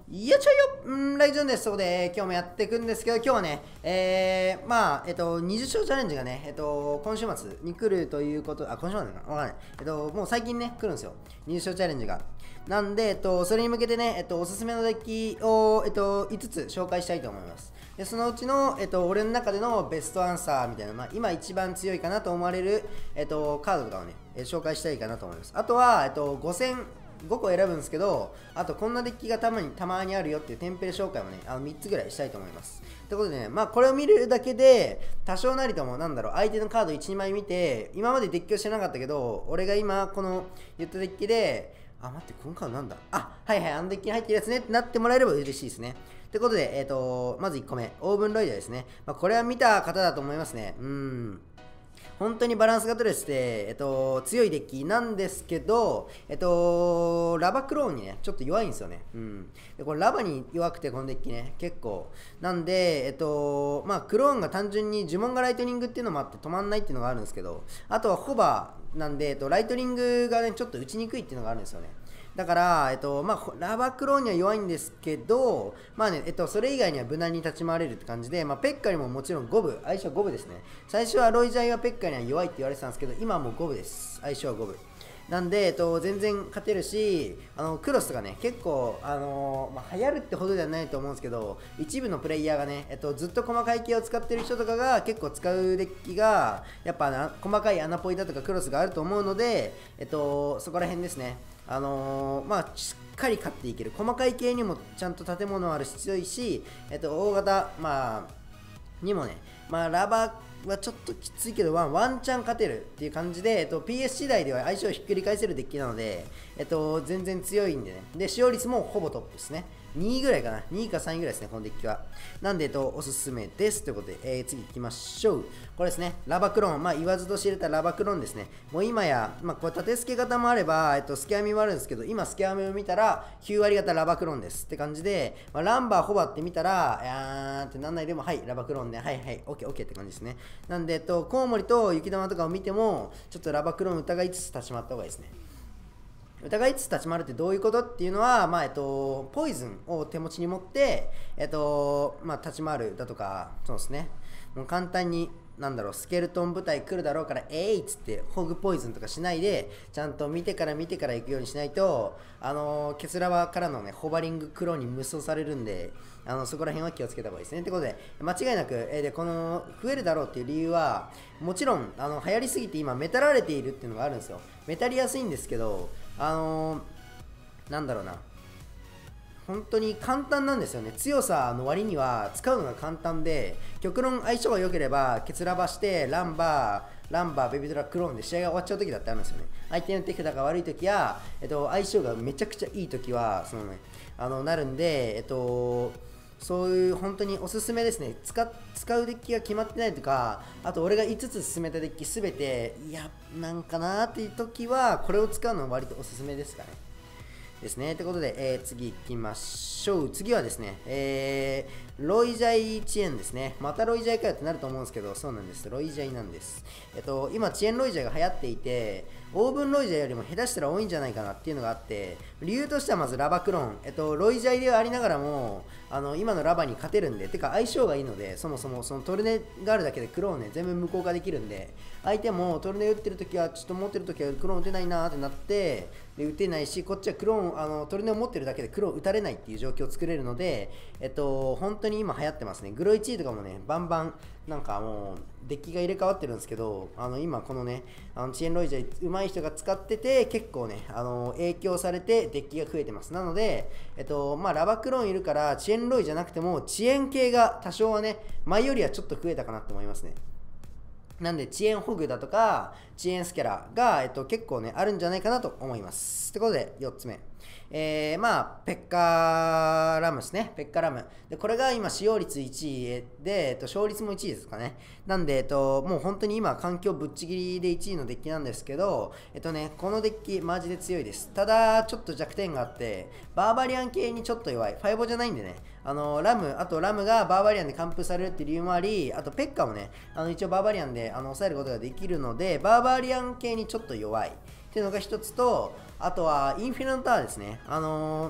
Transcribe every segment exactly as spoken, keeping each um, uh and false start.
いやちょいよ、うん、ライジョンです。そこで今日もやっていくんですけど、今日はね、えー、まあ、えっと、にじゅっ勝チャレンジがね、えっと、今週末に来るということ、あ、今週末かなわかんない。えっと、もう最近ね、来るんですよ。にじゅっ勝チャレンジが。なんで、えっと、それに向けてね、えっと、おすすめのデッキを、えっと、いつつ紹介したいと思います。で、そのうちの、えっと、俺の中でのベストアンサーみたいな、まあ、今一番強いかなと思われる、えっと、カードとかをね、え紹介したいかなと思います。あとは、えっと、ごせん、ごこ選ぶんですけど、あとこんなデッキがたまにたまにあるよっていうテンプレ紹介もね、あのみっつぐらいしたいと思います。ということでね、まあこれを見るだけで、多少なりともなんだろう、相手のカードいち、にまい見て、今までデッキをしてなかったけど、俺が今この言ったデッキで、あ、待って、このカードなんだ、あ、はいはい、あのデッキに入ってるやつねってなってもらえれば嬉しいですね。ということで、えっと、まずいっこめ、オーブンロイダーですね。まあ、これは見た方だと思いますね。うーん。本当にバランスが取れてて、えっと、強いデッキなんですけど、えっと、ラバクローンにね、ちょっと弱いんですよね。うん。で、これラバに弱くて、このデッキね、結構。なんで、えっと、まあ、クローンが単純に呪文がライトニングっていうのもあって止まんないっていうのがあるんですけど、あとはホバーなんで、えっと、ライトニングがね、ちょっと打ちにくいっていうのがあるんですよね。だから、えっと、まあ、ラバクローンには弱いんですけど、まあね、えっと、それ以外には無難に立ち回れるって感じで、まあ、ペッカにももちろん五分、相性五分ですね。最初はロイジャイはペッカには弱いって言われてたんですけど、今はもう五分です。相性は五分。なんで、えっと、全然勝てるし、あの、クロスがね、結構、あのー、まあ、流行るってほどではないと思うんですけど、一部のプレイヤーがね、えっと、ずっと細かい系を使ってる人とかが結構使うデッキが、やっぱな、細かい穴ポイだとかクロスがあると思うので、えっと、そこら辺ですね。あのー、まあ、しっかり勝っていける。細かい系にもちゃんと建物あるし強いし、えっと、大型、まあ、にもね、まあ、ラバはちょっときついけど、ワン、ワンチャン勝てるっていう感じで、えっと、ピーエス 次第では相性をひっくり返せるデッキなので、えっと、全然強いんでね。で、使用率もほぼトップですね。にいぐらいかな。にいかさんいぐらいですね、このデッキは。なんで、えっと、おすすめです。ということで、えー、次行きましょう。これですね、ラバクローン。まあ、言わずと知れたラバクローンですね。もう今や、まあ、これ縦付け型もあれば、えっと、スキャミもあるんですけど、今、スキャミを見たら、きゅうわり型ラバクローンですって感じで、まあ、ランバー、ホバって見たら、あーってなんないでも、はい、ラバクローンで、はいはい、オッケーオッケーって感じですね。なんで、えっと、コウモリと雪玉とかを見ても、ちょっとラバクローン疑いつつ立ち回った方がいいですね。疑いつつ立ち回るってどういうことっていうのは、まあえっと、ポイズンを手持ちに持って、えっとまあ、立ち回るだとか、そうですね、もう簡単に、なんだろう、スケルトン部隊来るだろうから、えいっつってホグポイズンとかしないで、ちゃんと見てから見てから行くようにしないと、あのケスラバからのね、ホバリングクローンに無双されるんで、あのそこら辺は気をつけた方がいいですね。ってことで、間違いなく、えー、でこの増えるだろうっていう理由は、もちろんあの流行りすぎて今、メタられているっていうのがあるんですよ。メタりやすいんですけど、あのー、なんだろうな、本当に簡単なんですよね。強さの割には使うのが簡単で、極論相性が良ければ、ケツラバして、ランバー、ランバー、ベビドラ、クローンで試合が終わっちゃう時だってあるんですよね。相手の手札が悪い時や、えっと、相性がめちゃくちゃいい時は、そのね、あの、なるんで、えっと、そういう本当におすすめですね。使使うデッキが決まってないとか、あと俺がいつつ進めたデッキすべて、いや、なんかなーっていう時は、これを使うのは割とおすすめですかね。ですね。ということで、えー、次行きましょう。次はですね、えー、ロイジャイ遅延ですね。またロイジャイかよってなると思うんですけど、そうなんです。ロイジャイなんです。えっと、今、遅延ロイジャイが流行っていて、オーブンロイジャイよりも下手したら多いんじゃないかなっていうのがあって、理由としてはまずラバクローン。えっと、ロイジャイではありながらも、あの、今のラバに勝てるんで、てか相性がいいので、そもそもそのトルネがあるだけでクローンね、全部無効化できるんで、相手もトルネ打ってるときは、ちょっと持ってるときはクローン打てないなーってなって、で打てないし、こっちはクローン、あのトルネを持ってるだけでクローン打たれないっていう状況を作れるので、えっと、本当に今流行ってますね。グロいちいとかもね、バンバン、なんかもう、デッキが入れ替わってるんですけど、あの今このね、あの遅延ロイジャイ上手い人が使ってて、結構ね、あの影響されてデッキが増えてます。なので、えっと、まあ、ラバクローンいるから、遅延ロイじゃなくても、遅延系が多少はね、前よりはちょっと増えたかなと思いますね。なんで、遅延ホグだとか、遅延スキャラが、えっと、結構ね、あるんじゃないかなと思います。ってことで、よっつめ。えー、まあ、ペッカーラムですね。ペッカーラム。で、これが今、使用率いちいで、えっと、勝率もいちいですかね。なんで、えっと、もう本当に今、環境ぶっちぎりでいちいのデッキなんですけど、えっとね、このデッキ、マジで強いです。ただ、ちょっと弱点があって、バーバリアン系にちょっと弱い。ファイボじゃないんでね、あの、ラム、あとラムがバーバリアンで完封されるっていう理由もあり、あとペッカもね、あの、一応バーバリアンであの抑えることができるので、バーバリアン系にちょっと弱いっていうのが一つと、あとはインフィナルタワーですね。あのー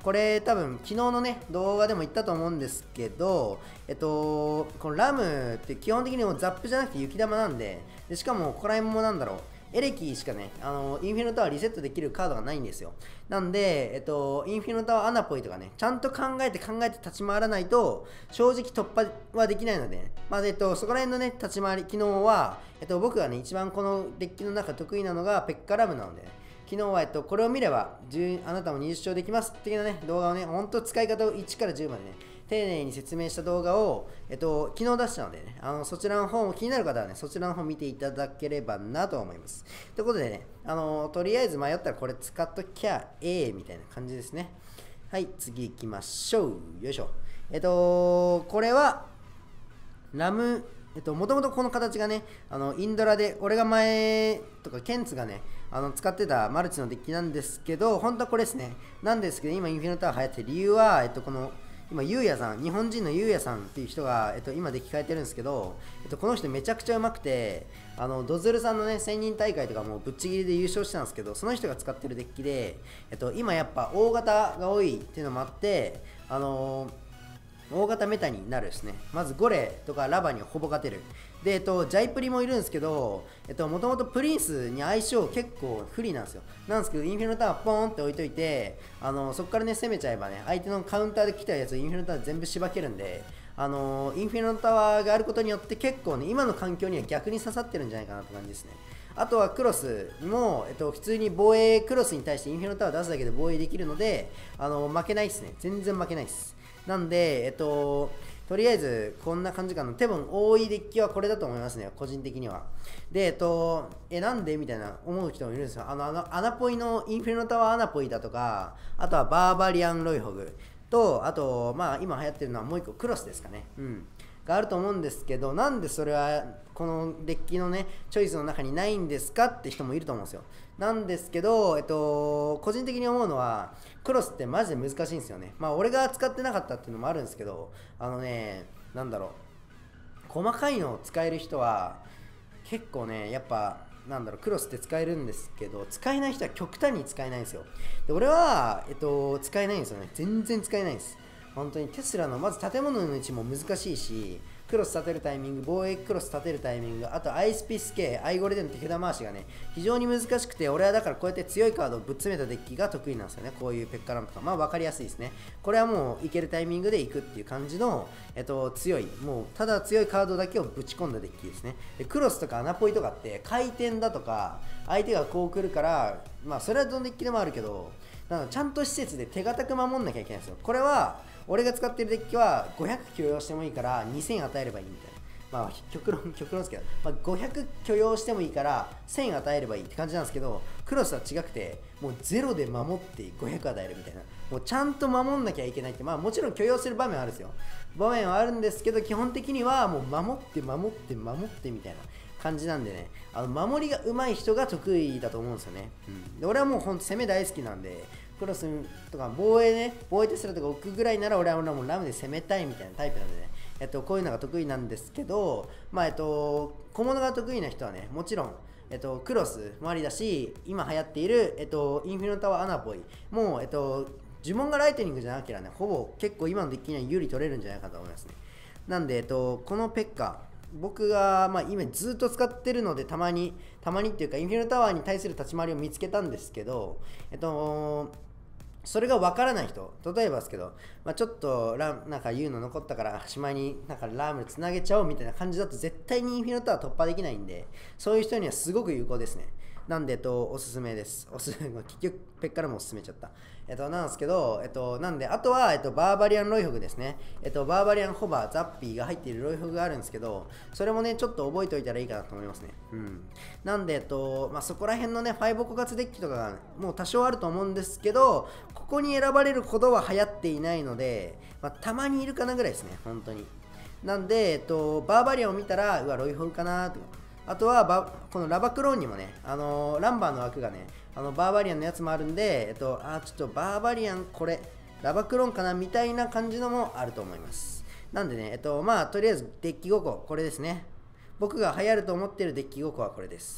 これ多分昨日のね動画でも言ったと思うんですけど、えっとこのラムって基本的にもうザップじゃなくて雪玉なんで、でしかもここら辺もなんだろう、エレキしかね、あのインフィノタワーリセットできるカードがないんですよ。なんで、えっと、インフィノタワーアナポイとかね、ちゃんと考えて考えて立ち回らないと、正直突破はできないので、ね、まあ、えっと、そこら辺のね、立ち回り、機能は、えっと、僕がね、一番このデッキの中得意なのがペッカラムなので、ね、昨日は、えっと、これを見れば、あなたもにじゅっ勝できます的なね、動画をね、ほんと使い方をいちからじゅうまでね、丁寧に説明した動画を、えっと、昨日出したのでね、あのそちらの方も気になる方はね、そちらの方見ていただければなと思います。ということでね、あのとりあえず迷ったらこれ使っときゃええみたいな感じですね。はい、次行きましょう。よいしょ。えっと、これは、ラム、えっと、もともとこの形がね、あのインドラで、俺が前とか、ケンツがね、あの使ってたマルチのデッキなんですけど、本当はこれですね。なんですけど、今、インフィノタワー流行ってる理由は、えっと、この、今、ゆうやさん、日本人のゆうやさんっていう人が、えっと、今デッキ変えてるんですけど、えっと、この人めちゃくちゃうまくて、あのドズルさんのね、せんにん大会とかもぶっちぎりで優勝してたんですけど、その人が使ってるデッキで、えっと、今やっぱ大型が多いっていうのもあって、あのー、大型メタになるですね。まずゴレとかラバにほぼ勝てる。で、えっと、ジャイプリもいるんですけど、えっと、もともとプリンスに相性結構不利なんですよ。なんですけど、インフィノタワーポーンって置いといて、あのそこからね、攻めちゃえばね、相手のカウンターで来たやつをインフィノタワー全部しばけるんで、あのインフィノタワーがあることによって結構ね、今の環境には逆に刺さってるんじゃないかなって感じですね。あとはクロスも、えっと、普通に防衛クロスに対してインフィノタワー出すだけで防衛できるので、あの負けないっすね。全然負けないっす。なんで、えっと、とりあえずこんな感じかな。多分多いデッキはこれだと思いますね、個人的には。で、えっと、え、なんでみたいな思う人もいるんですよ。あの、あのアナポイのインフィノタワーアナポイだとか、あとはバーバリアンロイホグと、あと、まあ今流行ってるのはもう一個クロスですかね。うん。があると思うんですけど、なんでそれはこのデッキのね、チョイスの中にないんですかって人もいると思うんですよ。なんですけど、えっと、個人的に思うのは、クロスってマジで難しいんですよね。まあ、俺が使ってなかったっていうのもあるんですけど、あのね、なんだろう、細かいのを使える人は、結構ね、やっぱ、なんだろう、クロスって使えるんですけど、使えない人は極端に使えないんですよ。で、俺は、えっと、使えないんですよね。全然使えないんです。本当にテスラのまず建物の位置も難しいし、クロス立てるタイミング、防衛クロス立てるタイミング、あとアイスピス系、アイゴレでの手札回しがね、非常に難しくて、俺はだからこうやって強いカードをぶっ詰めたデッキが得意なんですよね。こういうペッカラムとか。まあ分かりやすいですね。これはもういけるタイミングでいくっていう感じの、えっと、強い、もうただ強いカードだけをぶち込んだデッキですね。でクロスとかアナポイとかって回転だとか、相手がこう来るから、まあそれはどのデッキでもあるけど、なんかちゃんと施設で手堅く守んなきゃいけないんですよ。これは、俺が使ってるデッキはごひゃく許容してもいいからにせん与えればいいみたいな。まあ極論、極論ですけど、まあ、ごひゃく許容してもいいからせん与えればいいって感じなんですけど、クロスは違くて、もうゼロで守ってごひゃく与えるみたいな。もうちゃんと守んなきゃいけないって、まあもちろん許容する場面はあるんですよ。場面はあるんですけど、基本的にはもう守って守って守ってみたいな感じなんでね、あの守りが上手い人が得意だと思うんですよね。うん、で俺はもうほんと攻め大好きなんで、クロスとか防衛ね、防衛テスラとか置くぐらいなら俺はもうラムで攻めたいみたいなタイプなんでね、えっと、こういうのが得意なんですけど、まあえっと、小物が得意な人はね、もちろん、えっと、クロスもありだし、今流行っている、えっと、インフィノタワーアナポイもう、えっと、呪文がライトニングじゃなければね、ほぼ結構今のデッキには有利取れるんじゃないかと思いますね。なんで、えっと、このペッカ、僕が、まあ、今ずっと使ってるので、たまに、たまにっていうか、インフィノタワーに対する立ち回りを見つけたんですけど、えっと、それが分からない人、例えばですけど、まあ、ちょっとラなんか言うの残ったからしまいになんかラームつなげちゃおうみたいな感じだと絶対にインフィノタワー突破できないんで、そういう人にはすごく有効ですね。なんで、えっと、おすすめです。おすすめ、結局、ペッカラもおすすめちゃった。えっと、なんですけど、えっと、なんで、あとは、えっと、バーバリアンロイホグですね。えっと、バーバリアンホバー、ザッピーが入っているロイホグがあるんですけど、それもね、ちょっと覚えておいたらいいかなと思いますね。うん。なんで、えっと、まあ、そこら辺のね、ファイブ枯渇デッキとかが、もう多少あると思うんですけど、ここに選ばれるほどは流行っていないので、まあ、たまにいるかなぐらいですね、本当に。なんで、えっと、バーバリアンを見たら、うわ、ロイホグかなとか。あとはバ、このラバクローンにもね、あのー、ランバーの枠がね、あのバーバリアンのやつもあるんで、えっと、あ、ちょっとバーバリアンこれ、ラバクローンかなみたいな感じのもあると思います。なんでね、えっと、まあ、とりあえずデッキごこ、これですね。僕が流行ると思ってるデッキごこはこれです。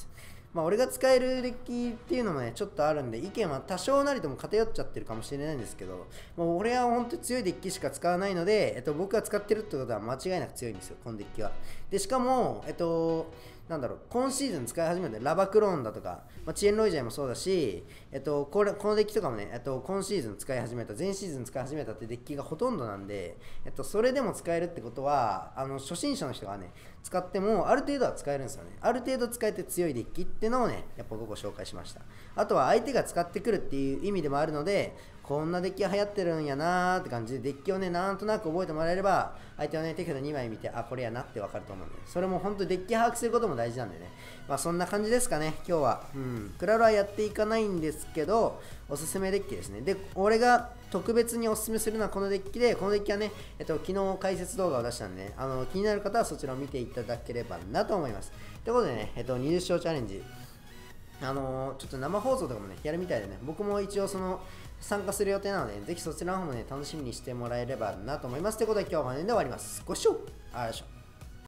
まあ、俺が使えるデッキっていうのもね、ちょっとあるんで、意見は多少なりとも偏っちゃってるかもしれないんですけど、もう俺は本当に強いデッキしか使わないので、えっと、僕が使ってるってことは間違いなく強いんですよ、このデッキは。で、しかも、えっと、なんだろう、今シーズン使い始めたラバクローンだとか、まあ、チェーンロイジャーもそうだし、えっと、これこのデッキとかもね、えっと、今シーズン使い始めた、前シーズン使い始めたってデッキがほとんどなんで、えっと、それでも使えるってことは、あの初心者の人がね、使ってもある程度は使えるんですよね。ある程度使えて強いデッキっていうのをね、やっぱご紹介しました。あとは相手が使ってくるっていう意味でもあるので、こんなデッキが流行ってるんやなーって感じで、デッキをね、なんとなく覚えてもらえれば、相手はね、手札にまい見て、あ、これやなってわかると思うんで、それも本当にデッキ把握することも大事なんでね。まあそんな感じですかね、今日は。うん。クラロはやっていかないんですけど、おすすめデッキですね。で、俺が特別におすすめするのはこのデッキで、このデッキはね、えっと、昨日解説動画を出したんでね、あの、気になる方はそちらを見ていただければなと思います。ということでね、えっと、にじゅっ勝チャレンジ。あのー、ちょっと生放送とかもね、やるみたいでね、僕も一応その、参加する予定なので、ぜひそちらの方もね、楽しみにしてもらえればなと思います。ということで今日はこの辺で終わります。ご視聴ありがとうございました。